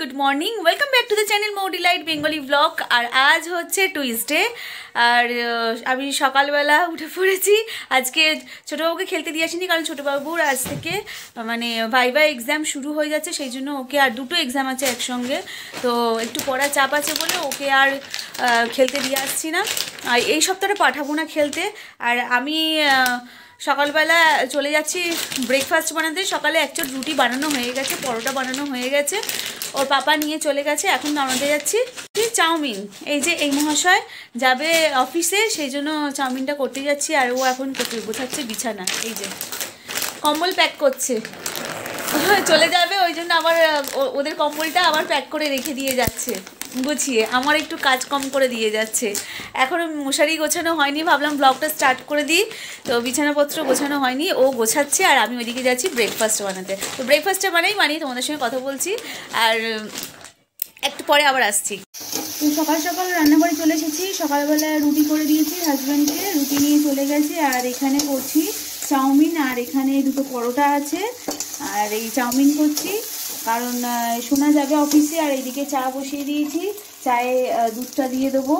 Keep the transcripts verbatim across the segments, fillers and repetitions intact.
Good morning, welcome back to the channel Mou delight Bengali blog. আর আজ হচ্ছে Tuesday, আর আমি সকালবেলা উঠে পড়েছি। আজকে ছোটোবাবুকে খেলতে দিয়ে আসিনি, কারণ ছোটোবাবুর আজ থেকে মানে ভাইভা এক্সাম শুরু হয়ে যাচ্ছে, সেই জন্য ওকে আর দুটো এক্সাম আছে একসঙ্গে, তো একটু পড়া চাপ আছে বলে ওকে আর খেলতে দিয়ে আসছি না। আর এই সপ্তাহটা পাঠাবো না খেলতে। আর আমি সকালবেলা চলে যাচ্ছি ব্রেকফাস্ট বানাতে। সকালে একচোট রুটি বানানো হয়ে গেছে, পরোটা বানানো হয়ে গেছে, ওর পাপা নিয়ে চলে গেছে। এখন বানাতে যাচ্ছি চাউমিন। এই যে এই মহাশয় যাবে অফিসে, সেই জন্য চাউমিনটা করতে যাচ্ছি। আর ও এখন করতে গোছাচ্ছে বিছানা, এই যে কম্বল প্যাক করছে, চলে যাবে ওই জন্য আবার ওদের কম্বলটা আবার প্যাক করে রেখে দিয়ে যাচ্ছে গুছিয়ে, আমার একটু কাজ কম করে দিয়ে যাচ্ছে। এখনও মশারি গোছানো হয়নি, ভাবলাম ব্লগটা স্টার্ট করে দিই, তো বিছানাপত্র গোছানো হয়নি, ও গোছাচ্ছে আর আমি ওইদিকে যাচ্ছি ব্রেকফাস্ট বানাতে। তো ব্রেকফাস্টটা বানাই বানিয়ে তোমাদের সঙ্গে কথা বলছি, আর একটু পরে আবার আসছি। তো সকাল সকাল রান্নাঘরে চলে এসেছি। সকালবেলা রুটি করে দিয়েছি হাজব্যান্ডকে, রুটি নিয়ে চলে গেছে। আর এখানে করছি চাউমিন, আর এখানে দুটো পরোটা আছে, আর এই চাউমিন করছি কারণ শোনা যাবে অফিসে। আর এইদিকে চা বসিয়ে দিয়েছি, চায়ে দুধটা দিয়ে দেবো।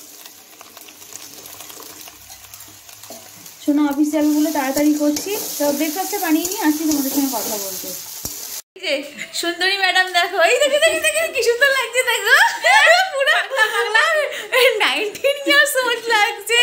শোনা অফিস যাবে বলে তাড়াতাড়ি করছি। তো ব্রেকফাস্টটা বানিয়ে নিয়ে আসছি তোমাদের সঙ্গে কথা বলতে। যে সুন্দরী ম্যাডাম দেখো, এই দেখে দেখে দেখে কি সুন্দর লাগছে, দেখো পুরো নাইনটিন ইয়ার্স ওল্ড লাগছে।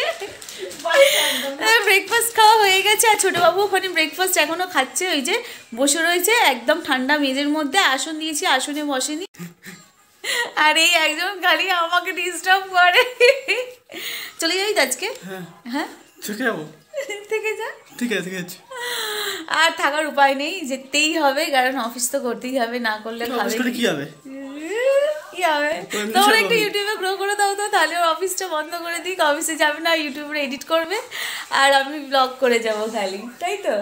ব্রেকফাস্ট খাওয়া হয়ে গেছে, আর ছোটোবাবু ওখানে ব্রেকফাস্ট এখনও খাচ্ছে, ওই যে বসে রয়েছে একদম ঠান্ডা মেজের মধ্যে। আসন দিয়েছি, আসনে বসেনি, আর এই একজন খালি আমাকে ডিস্টার্ব করে। চলে যাবি তো আজকে? হ্যাঁ থেকে যাবো, থেকে যা, ঠিক আছে ঠিক আছে। আর থাকার উপায় নেই, যেতেই হবে, কারণ অফিস তো করতেই হবে, না করলে খাবে কি হবে? কি হবে? তোমরা একটু ইউটিউবে গ্রো করে দাও তো, তাহলে অফিসটা বন্ধ করে দিই, অফিসে যাবে না, ইউটিউবে এডিট করবে, আর আমি ব্লগ করে যাবো খালি, তাই তো?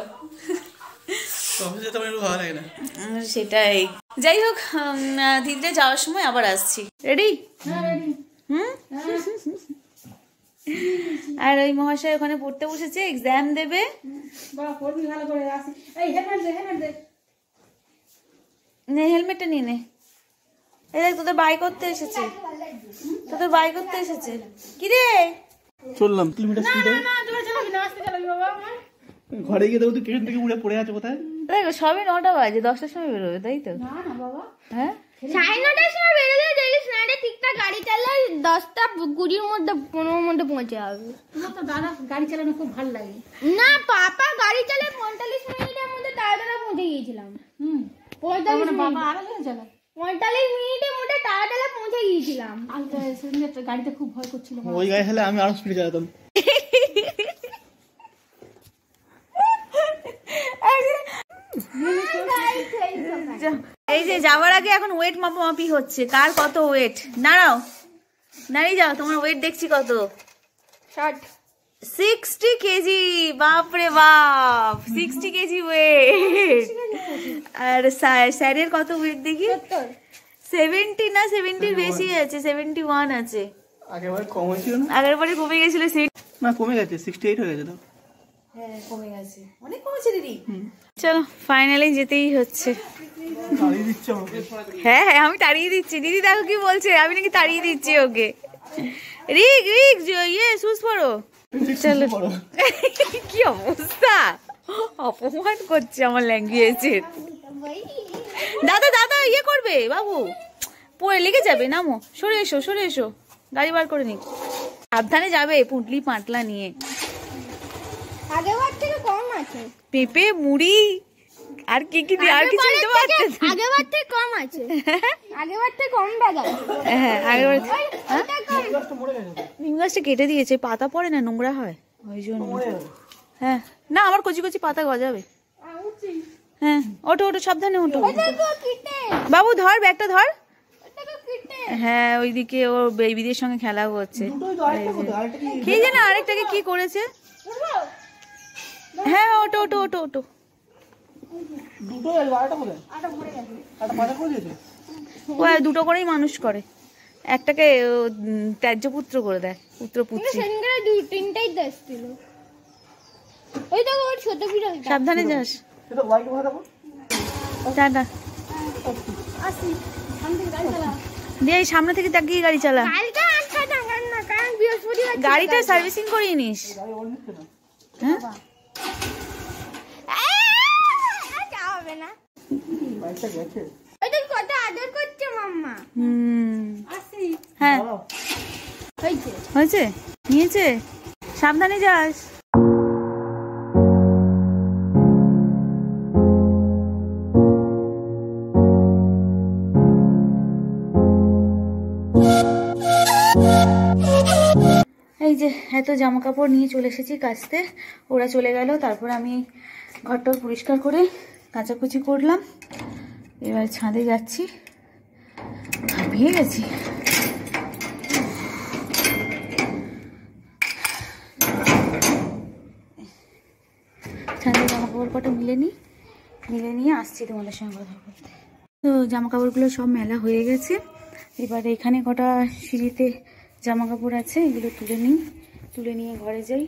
ভালো লাগে না সেটাই। যাই হোক, দিদিতে যাওয়ার সময় আবার আসছি। রেডি? হুম। আর ওই মহাশয় ওখানে পড়তে বসেছে, এক্সাম দেবে। নে হেলমেটটা নিয়ে নে। এই দেখ তোদের বাই করতে এসেছে, তোদের বাই করতে এসেছে। কি রে চললাম কিলোমিটার স্পিডে, ঘরে গিয়ে দেখো তুই ট্রেন থেকে উড়ে পড়ে আছে কোথায়। দেখো সবে নটা বাজে, দশটার সময় বেরোবে, তাই তো? না না বাবা, হ্যাঁ সাড়ে নটার সময় বেরোলে যদি স্নানে ঠিকঠাক গাড়ি চালায় দশটা কুড়ির মধ্যে পনেরোর মধ্যে পৌঁছে যাবে। তোমার তো দাদা গাড়ি চালানো খুব ভালো লাগে। না পাপা গাড়ি চালায় পঁয়তাল্লিশ মিনিটের মধ্যে তাড়াতাড়ি পৌঁছে গিয়েছিলাম। হুম, পঁয়তাল্লিশ বাবা আরো জোরে চালায়। পঁয়তাল্লিশ মিনিটের মধ্যে তাড়াতাড়ি পৌঁছে গিয়েছিলাম। গাড়িতে খুব ভয় করছিল, ওই গাড়ি হলে আমি আরো স্পিডে চালাতাম। এই যে যাওয়ার আগে এখন ওয়েট মাপামাপি হচ্ছে, কার কত ওয়েট। নাড়াও, নাড়িয়ে যাও, তোমার ওয়েট দেখছি কত। ষাট সিক্সটি কেজি, বাপরে বাপ, সিক্সটি কেজি ওয়েট। আর স্যারের কত ওয়েট দেখি? সেভেন্টি না সেভেন্টির বেশি আছে, সেভেন্টি ওয়ান আছে। আগেরবার কম হয়েছিল না? আগের বারে কমে গেছিল সিট, না কমে গেছে, সিক্সটি এইট হয়ে গেছে তো। হ্যাঁ কমে গেছে, অনেক কমেছে দিদি। চলো ফাইনালি যেতেই হচ্ছে। হ্যাঁ হ্যাঁ আমি তাড়িয়ে দিচ্ছি, দিদি দেখো কি বলছে, আমি নাকি তাড়িয়ে দিচ্ছি ওকে। রিক রিক ইয়ে সুস পড়ো। চলো কি অবস্থা, অপমান করছে আমার ল্যাঙ্গুয়েজের। দাদা দাদা ইয়ে করবে বাবু, পড়ে লেগে যাবে, নামো, সরে এসো সরে এসো, গাড়ি বার করে নি, সাবধানে যাবে পুঁটলি পাঁটলা নিয়ে। আগেরবার থেকে কম আছে পেঁপে মুড়ি আর কি কি আর কিছু দিতে পারছে? আগেরবার থেকে কম আছে, আগেরবার থেকে কম বাগা। হ্যাঁ আগেরবার নিম গাছটা কেটে দিয়েছে, পাতা পড়ে না, নোংরা হয় ওই জন্য। হ্যাঁ না আমার কচি কচি পাতা গজাবে। হ্যাঁ ওঠো ওঠো সাবধানে ওঠো। বাবু ধর ব্যাগটা ধর। হ্যাঁ ওইদিকে ওর বেবিদের সঙ্গে খেলা করছে, কে জানে আরেকটাকে কি করেছে। হ্যাঁ ওটো ওটো ওটো ওটো। ও দুটো করেই মানুষ করে, একটাকে ত্যায্য পুত্র করে দেয়, পুত্র পুত্রী। তিনটাই দেশ ছিল। ওই দেখো ওর ছোট বিড়াল, সাবধানে যাস। টাটা। আসি। দিয়ে এই সামনে থেকে তাকিয়ে গাড়ি চালা। গাড়িটা আটকা না না কারণ বৃহস্পতিবার গাড়িটা সার্ভিসিং করিয়ে নিস। হ্যাঁ যাবে না এটা কত আদর করছে মাম্মা। হুম আসি হ্যাঁ হয়েছে হয়েছে নিয়েছে, সাবধানে যাস। এই যে এত জামা কাপড় নিয়ে চলে এসেছি কাচতে, ওরা চলে গেল, তারপর আমি ঘরটা পরিষ্কার করে কাচাকুচি করলাম। এবার ছাদে যাচ্ছি, হাঁপিয়ে গেছি। ছাদে জামা কাপড় কটা মিলে নিই, মিলে নিয়ে আসছি তোমাদের সঙ্গে কথা বলতে। তো জামা কাপড়গুলো সব মেলা হয়ে গেছে, এবার এখানে কটা সিঁড়িতে জামা কাপড় আছে, এগুলো তুলে নিই, তুলে নিয়ে ঘরে যাই।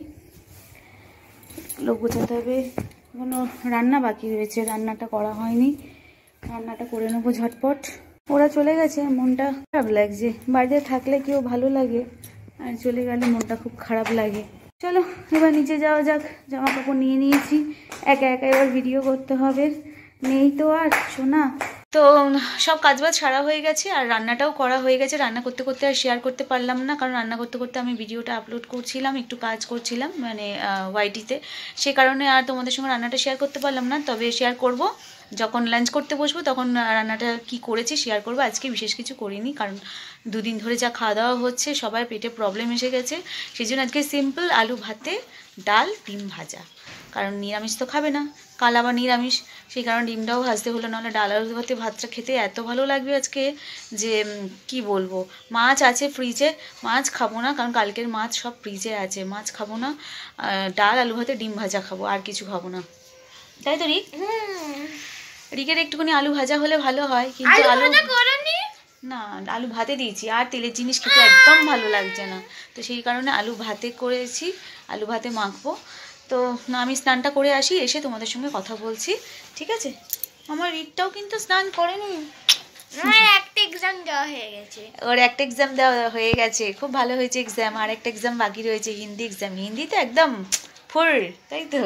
লোক গোছাতে হবে, কোনো রান্না বাকি রয়েছে, রান্নাটা করা হয়নি, রান্নাটা করে নেবো ঝটপট। ওরা চলে গেছে, মনটা খারাপ লাগছে। বাড়িতে থাকলে কেউ ভালো লাগে, আর চলে গেলে মনটা খুব খারাপ লাগে। চলো এবার নিচে যাওয়া যাক, জামা কাপড় নিয়ে নিয়েছি, একা একা এবার ভিডিও করতে হবে, নেই তো আর শোনা। তো সব কাজবাজ সারা হয়ে গেছে আর রান্নাটাও করা হয়ে গেছে। রান্না করতে করতে আর শেয়ার করতে পারলাম না, কারণ রান্না করতে করতে আমি ভিডিওটা আপলোড করছিলাম, একটু কাজ করছিলাম মানে ওয়াইটিতে, সে কারণে আর তোমাদের সঙ্গে রান্নাটা শেয়ার করতে পারলাম না। তবে শেয়ার করব যখন লাঞ্চ করতে বসবো, তখন রান্নাটা কি করেছি শেয়ার করব। আজকে বিশেষ কিছু করিনি, কারণ দুদিন ধরে যা খাওয়া দাওয়া হচ্ছে সবার পেটে প্রবলেম এসে গেছে, সেই জন্য আজকে সিম্পল আলু ভাতে, ডাল, ডিম ভাজা, কারণ নিরামিষ তো খাবে না, কাল আবার নিরামিষ, সেই কারণে ডিমটাও ভাজতে হলো, নাহলে ডাল আলু ভাতে ভাতটা খেতে এত ভালো লাগবে আজকে যে কি বলবো। মাছ আছে ফ্রিজে, মাছ খাবো না, কারণ কালকের মাছ সব ফ্রিজে আছে, মাছ খাবো না, ডাল আলু ভাতে ডিম ভাজা খাবো, আর কিছু খাবো না, তাই তো রিক? রিকের একটুখানি আলু ভাজা হলে ভালো হয়, কিন্তু আলু না, আলু ভাতে দিয়েছি, আর তেলের জিনিস খেতে একদম ভালো লাগছে না, তো সেই কারণে আলু ভাতে করেছি, আলু ভাতে মাখবো। তো না, আমি স্নানটা করে আসি, এসে তোমাদের সঙ্গে কথা বলছি, ঠিক আছে? আমার রিকটাও কিন্তু স্নান করেনি, একটা এক্সাম দেওয়া হয়ে গেছে, ওর একটা এক্সাম দেওয়া হয়ে গেছে, খুব ভালো হয়েছে এক্সাম, আর একটা এক্সাম বাকি রয়েছে, হিন্দি এক্সাম, হিন্দি তো একদম ফুল, তাই তো?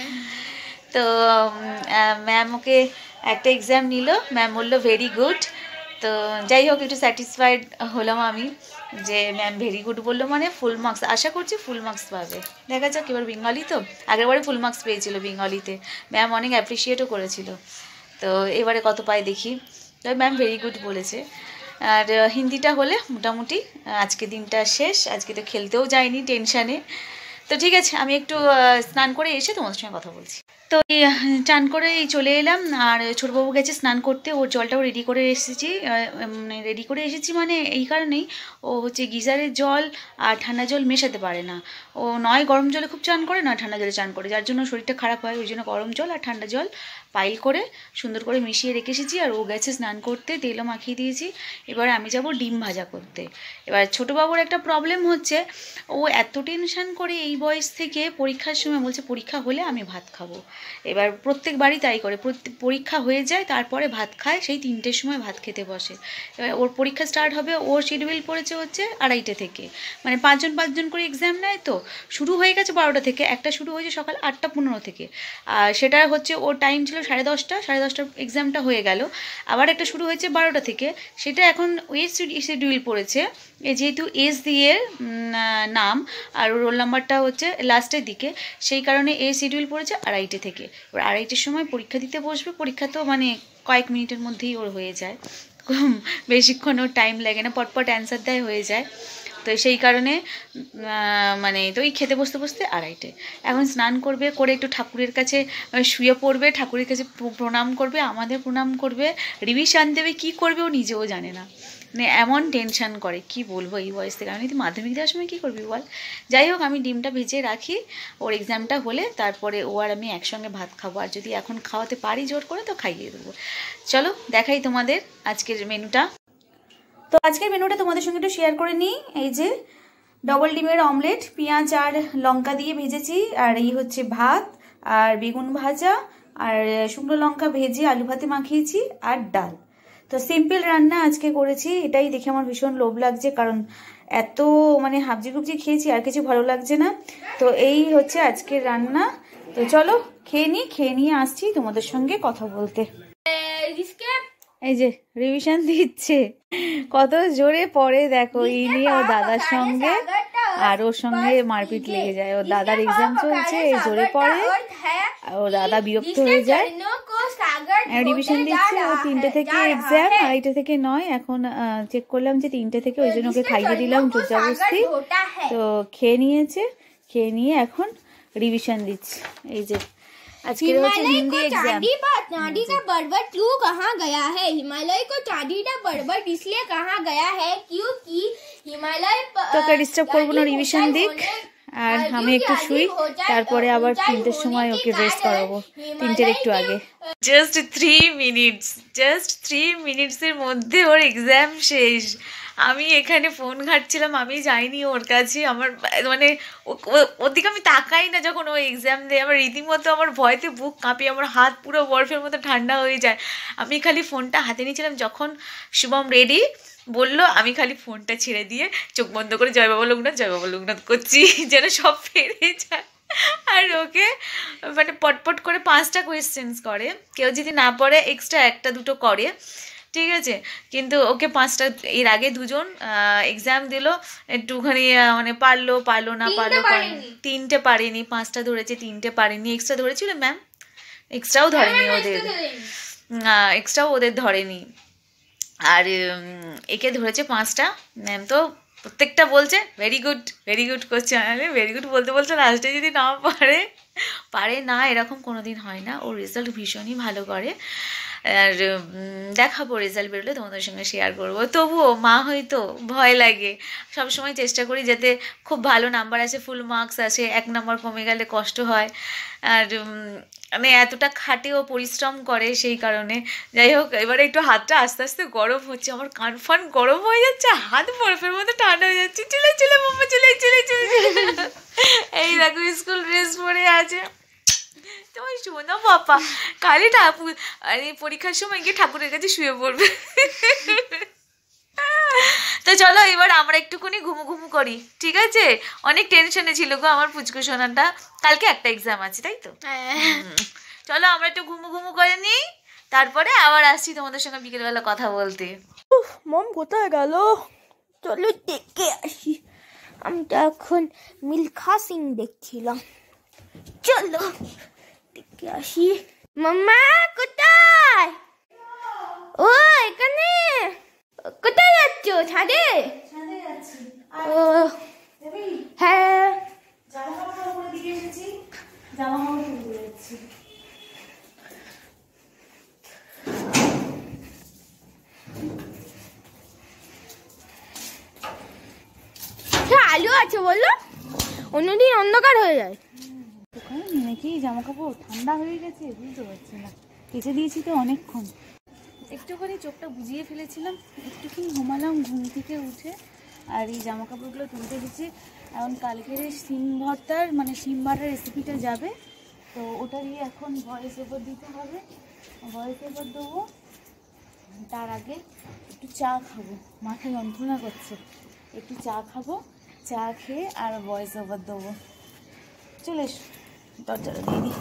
তো ম্যাম ওকে একটা এক্সাম নিল, ম্যাম বললো ভেরি গুড। তো যাই হোক, একটু স্যাটিসফাইড হলাম আমি যে ম্যাম ভেরি গুড বললো, মানে ফুল মার্কস, আশা করছি ফুল মার্কস পাবে, দেখা যাক। এবার বেঙ্গলি তো, আগেরবারে ফুল মার্কস পেয়েছিল বেঙ্গলিতে, ম্যাম অনেক অ্যাপ্রিসিয়েটও করেছিল, তো এবারে কত পায় দেখি। তবে ম্যাম ভেরি গুড বলেছে। আর হিন্দিটা হলে মোটামুটি আজকে দিনটা শেষ, আজকে তো খেলতেও যায়নি টেনশানে। তো ঠিক আছে, আমি একটু স্নান করে এসে তোমাদের সঙ্গে কথা বলছি। তো চান করে চলে এলাম, আর ছোটবাবু গেছে স্নান করতে, ওর জলটাও রেডি করে এসেছি, মানে রেডি করে এসেছি মানে এই কারণেই, ও হচ্ছে গিজারের জল আর ঠান্ডা জল মেশাতে পারে না, ও নয় গরম জলে খুব চান করে, নয় ঠান্ডা জলে চান করে, যার জন্য শরীরটা খারাপ হয়, ওই জন্য গরম জল আর ঠান্ডা জল পাইল করে সুন্দর করে মিশিয়ে রেখে এসেছি। আর ও গেছে স্নান করতে, তেলও মাখিয়ে দিয়েছি, এবার আমি যাব ডিম ভাজা করতে। এবার ছোটোবাবুর একটা প্রবলেম হচ্ছে, ও এত টেনশান করে এই বয়স থেকে, পরীক্ষার সময় বলছে পরীক্ষা হলে আমি ভাত খাবো, এবার প্রত্যেকবারই তাই করে, পরীক্ষা হয়ে যায় তারপরে ভাত খায়, সেই তিনটের সময় ভাত খেতে বসে। এবার ওর পরীক্ষা স্টার্ট হবে, ওর শিডিউল পড়েছে হচ্ছে আড়াইটে থেকে, মানে পাঁচজন পাঁচজন করে এক্সাম নেয়, তো শুরু হয়ে গেছে বারোটা থেকে, একটা শুরু হয়েছে সকাল আটটা পনেরো থেকে, আর সেটা হচ্ছে ওর টাইম ছিল সাড়ে দশটা, সাড়ে দশটার এক্সামটা হয়ে গেল, আবার একটা শুরু হয়েছে বারোটা থেকে, সেটা এখন ওই শিডিউল পড়েছে, যেহেতু এস দিয়ে নাম আর রোল নাম্বারটা হচ্ছে লাস্টের দিকে, সেই কারণে এই শিডিউল পড়েছে আড়াইটে থেকে। এবার আড়াইটের সময় পরীক্ষা দিতে বসবে, পরীক্ষা তো মানে কয়েক মিনিটের মধ্যেই ওর হয়ে যায়, বেশিক্ষণ ওর টাইম লাগে না, পটপট অ্যান্সার দেয় হয়ে যায়। তো সেই কারণে মানে তো ওই খেতে বসতে বসতে আড়াইটে, এখন স্নান করবে, করে একটু ঠাকুরের কাছে শুয়ে পড়বে, ঠাকুরের কাছে প্রণাম করবে, আমাদের প্রণাম করবে, রিভিশন দেবে, কী করবে ও নিজেও জানে না, মানে এমন টেনশান করে কি বলবো এই বয়স থেকে। আমি তো মাধ্যমিক দেওয়ার সময় কী করবি বল। যাই হোক, আমি ডিমটা ভেজে রাখি, ওর এক্সামটা হলে তারপরে ও আর আমি একসঙ্গে ভাত খাবো, আর যদি এখন খাওয়াতে পারি জোর করে তো খাইয়ে দেবো। চলো দেখাই তোমাদের আজকের মেনুটা। তো আজকের মেনুটা তোমাদের সঙ্গে একটু শেয়ার করে নিই। এই যে ডবল ডিমের অমলেট, পেঁয়াজ আর লঙ্কা দিয়ে ভেজেছি, আর এই হচ্ছে ভাত আর বেগুন ভাজা, আর শুকনো লঙ্কা ভেজে আলু ভাতে মাখিয়েছি, আর ডাল। তো সিম্পল রান্না আজকে করেছি, এটাই দেখে আমার ভীষণ লোভ লাগছে, কারণ এত মানে হাবজি গুবজি খেয়েছি আর কিছু ভালো লাগছে না। তো এই হচ্ছে আজকের রান্না। তো চলো খেয়ে নিই, খেয়ে নিয়ে আসছি তোমাদের সঙ্গে কথা বলতে। এই যে রিভিশন দিচ্ছে, কত জোরে পড়ে দেখো, এই নিয়ে ওর দাদার সঙ্গে আর ওর সঙ্গে মারপিট লেগে যায়। ওর দাদার এক্সাম চলছে, এই জোরে পড়ে, ওর দাদা বিরক্ত হয়ে যায়, রিভিশন দিচ্ছে। ও তিনটে থেকে এক্সাম, আড়াইটে থেকে নয়। এখন চেক করলাম যে তিনটে থেকে, ওই জন্য ওকে খাইয়ে দিলাম জোর জবরদস্তি। তো খেয়ে নিয়েছে, খেয়ে নিয়ে এখন রিভিশন দিচ্ছে। এই যে আজকে হচ্ছে হিন্দি এক্সাম। चांदी का पर्वत क्यों कहा गया है? हिमालय को चांदी का पर्वत इसलिए कहा गया है क्योंकि हिमालय তোকে ডিস্টার্ব করবো না, রিভিশন দিক আর আমি একটু শুই, তারপরে আবার তিনটের সময় ওকে রেস্ট করাবো, তিনটের একটু আগে। Just three minutes just three মিনিটসের মধ্যে ওর এক্সাম শেষ। আমি এখানে ফোন ঘাটছিলাম, আমি যাইনি ওর কাছে। আমার মানে ওর দিকে আমি তাকাই না যখন ও এক্সাম দেয়, আমার রীতিমতো আমার ভয়তে বুক কাঁপি, আমার হাত পুরো বরফের মতো ঠান্ডা হয়ে যায়। আমি খালি ফোনটা হাতে নিয়েছিলাম, যখন শুভম রেডি বললো আমি খালি ফোনটা ছেড়ে দিয়ে চোখ বন্ধ করে জয় বাবা লোকনাথ জয় বাবা লোকনাথ করছি, যেন সব ফেরে যায়। আর ওকে মানে পটপট করে পাঁচটা কোয়েশ্চেন্স করে, কেউ যদি না পড়ে এক্সট্রা একটা দুটো করে, ঠিক আছে। কিন্তু ওকে পাঁচটা, এর আগে দুজন এক্সাম দিল, একটুখানি মানে পারলো পারলো না পারলো তিনটে পারেনি, পাঁচটা ধরেছে তিনটে পারেনি, এক্সট্রা ধরেছিল ম্যাম, এক্সট্রাও ধরেনি ওদের, এক্সট্রাও ওদের ধরেনি। আর একে ধরেছে পাঁচটা, ম্যাম তো প্রত্যেকটা বলছে ভেরি গুড ভেরি গুড করছে। আমি ভেরি গুড বলতে বলতে লাস্টে যদি না পারে পারে না, এরকম কোনো দিন হয় না। ওর রেজাল্ট ভীষণই ভালো করে, আর দেখাবো রেজাল্ট বেরোলে তোমাদের সঙ্গে শেয়ার করবো। তবুও মা হয়তো ভয় লাগে, সবসময় চেষ্টা করি যাতে খুব ভালো নাম্বার আসে, ফুল মার্কস আসে, এক নাম্বার কমে গেলে কষ্ট হয়। আর মানে এতটা খাটেও পরিশ্রম করে, সেই কারণে। যাই হোক, এবারে একটু হাতটা আস্তে আস্তে গরম হচ্ছে, আমার কান ফান গরম হয়ে যাচ্ছে, হাত বরফের মতো ঠান্ডা হয়ে যাচ্ছে। চলে চলে বাবা চলে চলে চলে এই দেখো স্কুল ড্রেস পরে আছে। তোমার শোনো বাবা, কালি ঠাকুর আরে পরীক্ষার সময় গিয়ে ঠাকুরের কাছে শুয়ে পড়বে। তো চলো এবার আমরা একটুখানি ঘুমু ঘুমু করি, ঠিক আছে? অনেক টেনশনে ছিল গো আমার পুচকু সোনাটা, কালকে একটা এক্সাম আছে তাই তো। চলো আমরা একটু ঘুমু ঘুমু করে নিই, তারপরে আবার আসছি তোমাদের সঙ্গে বিকেলবেলা কথা বলতে। মম কোথায় গেল? চলো দেখে আসি। আমি তো এখন মিলখা সিং দেখছিলাম, চলো দেখে আসি। মাম্মা কোথায়? ও এখানে। কোথায় যাচ্ছ? ছাদে? ও হ্যাঁ, জামা কাপড় পরে দিকে এসেছি, জামা কাপড় পরে যাচ্ছি। আলু আছে বললো, অন্যদিন অন্ধকার হয়ে যায়। নাকি জামা কাপড় ঠান্ডা হয়ে গেছে, বুঝতে পারছি না। কেচে দিয়েছি তো অনেকক্ষণ, একটুখানি চোখটা বুঝিয়ে ফেলেছিলাম, একটুখানি ঘুমালাম ঘুম থেকে উঠে, আর এই জামা কাপড়গুলো তুলতে গেছি। এখন কালকের সিম ভর্তার মানে সিম বাটার রেসিপিটা যাবে, তো ওটা দিয়ে এখন ভয়েস ওভার দিতে হবে, ভয়েস ওভার দেবো। তার আগে একটু চা খাবো, মাথা যন্ত্রণা করছে, একটু চা খাবো, চা খেয়ে আর ভয়েস ওভার দেবো। চলে এসো, দরজাটা দিয়ে দিই।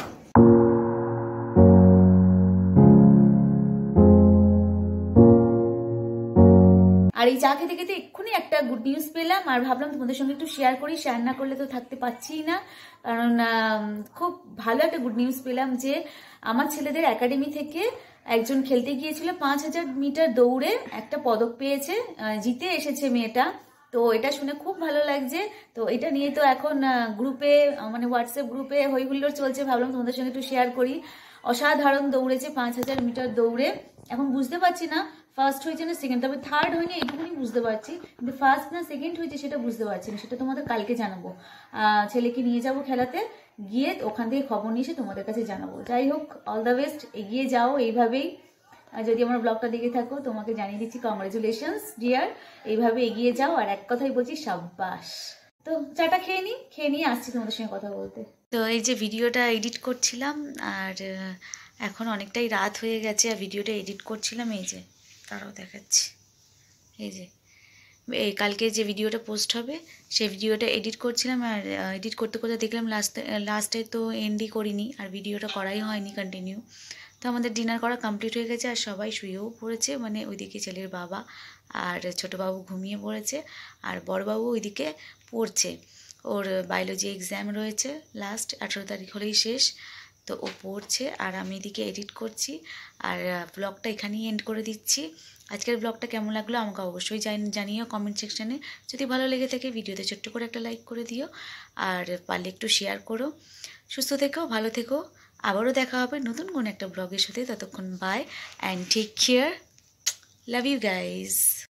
আর এই চা খেতে খেতে এক্ষুনি একটা গুড নিউজ পেলাম, আর ভাবলাম তোমাদের সঙ্গে একটু শেয়ার করি, শেয়ার না করলে তো থাকতে পারছি না। কারণ খুব ভালো একটা গুড নিউজ পেলাম যে আমার ছেলেদের একাডেমি থেকে একজন খেলতে গিয়েছিল পাঁচ হাজার মিটার দৌড়ে একটা পদক পেয়েছে, জিতে এসেছে মেয়েটা। তো এটা শুনে খুব ভালো লাগছে। তো এটা নিয়ে তো এখন গ্রুপে মানে হোয়াটসঅ্যাপ গ্রুপে হই হুল্লোড় চলছে, ভাবলাম তোমাদের সঙ্গে একটু শেয়ার করি। অসাধারণ দৌড়েছে পাঁচ হাজার মিটার দৌড়ে। এখন বুঝতে পারছি না ফার্স্ট হয়েছে না সেকেন্ড, তবে থার্ড হয়নি এইটুকুনি বুঝতে পারছি, কিন্তু ফার্স্ট না সেকেন্ড হয়েছে সেটা বুঝতে পারছি না, সেটা তোমাদের কালকে জানাবো। ছেলেকে নিয়ে যাব খেলাতে, গিয়ে ওখান থেকে খবর নিয়ে এসে তোমাদের কাছে জানাবো। যাই হোক, অল দ্য বেস্ট, এগিয়ে যাও এইভাবেই। আর যদি আমার ব্লগটা দেখে থাকো তোমাকে জানিয়ে দিচ্ছি কংগ্রেচুলেশনস ডিয়ার, এইভাবে এগিয়ে যাও। আর এক কথাই বলছি সাব্বাস। তো চাটা খেয়ে নিই, খেয়ে নিয়ে আসছি তোমাদের সঙ্গে কথা বলতে। তো এই যে ভিডিওটা এডিট করছিলাম, আর এখন অনেকটাই রাত হয়ে গেছে, আর ভিডিওটা এডিট করছিলাম, এই যে তারাও দেখাচ্ছি। এই যে এই কালকে যে ভিডিওটা পোস্ট হবে সেই ভিডিওটা এডিট করছিলাম, আর এডিট করতে করতে দেখলাম লাস্টে লাস্টে তো এন্ডই করিনি, আর ভিডিওটা করাই হয়নি কন্টিনিউ। তো আমাদের ডিনার করা কমপ্লিট হয়ে গেছে, আর সবাই শুয়েও পড়েছে, মানে ওইদিকে ছেলের বাবা আর ছোটো বাবু ঘুমিয়ে পড়েছে, আর বড়বাবু ওইদিকে পড়ছে। ওর বায়োলজি এক্সাম রয়েছে, লাস্ট আঠেরো তারিখ হলেই শেষ, তো ও পড়ছে আর আমি এদিকে এডিট করছি। আর ব্লগটা এখানেই এন্ড করে দিচ্ছি। আজকের ব্লগটা কেমন লাগলো আমাকে অবশ্যই জানিও কমেন্ট সেকশানে। যদি ভালো লেগে থাকে ভিডিওতে ছোট্ট করে একটা লাইক করে দিও, আর পারলে একটু শেয়ার করো। সুস্থ থেকো, ভালো থেকো, আবারও দেখা হবে নতুন কোনো একটা ব্লগের সাথে। ততক্ষণ bye and take care, love you guys.